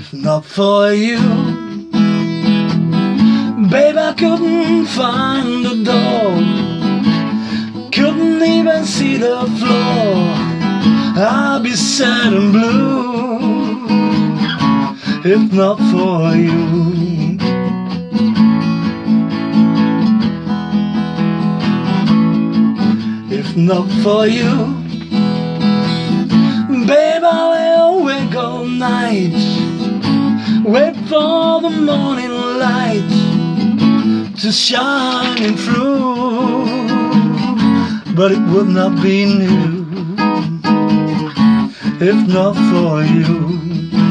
If not for you, babe, I couldn't find the door, couldn't even see the floor. I'd be sad and blue if not for you. If not for you, babe, I lay awake all night, wait for the morning light to shine through, but it would not be new if not for you.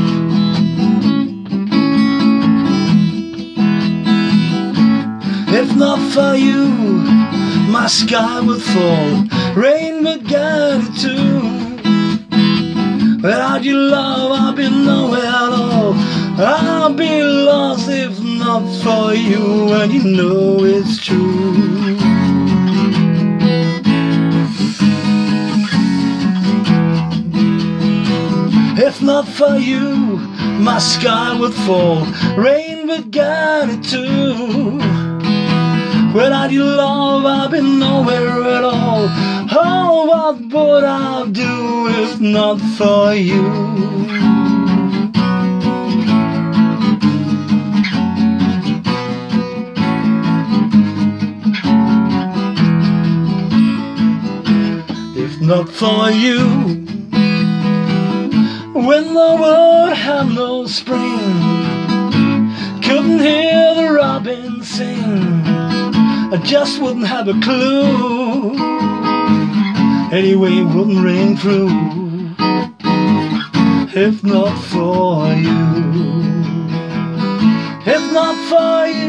If not for you, my sky would fall, rain would get it too. Without your love, I'll be nowhere at all. I'll be lost if not for you, and you know it's true. If not for you, my sky would fall, rain would get it too. Without your love, I'll be nowhere at all. Oh, what would I do if not for you? If not for you, when the world had no spring, couldn't hear the robin sing, I just wouldn't have a clue. Anyway, it wouldn't ring through if not for you. If not for you.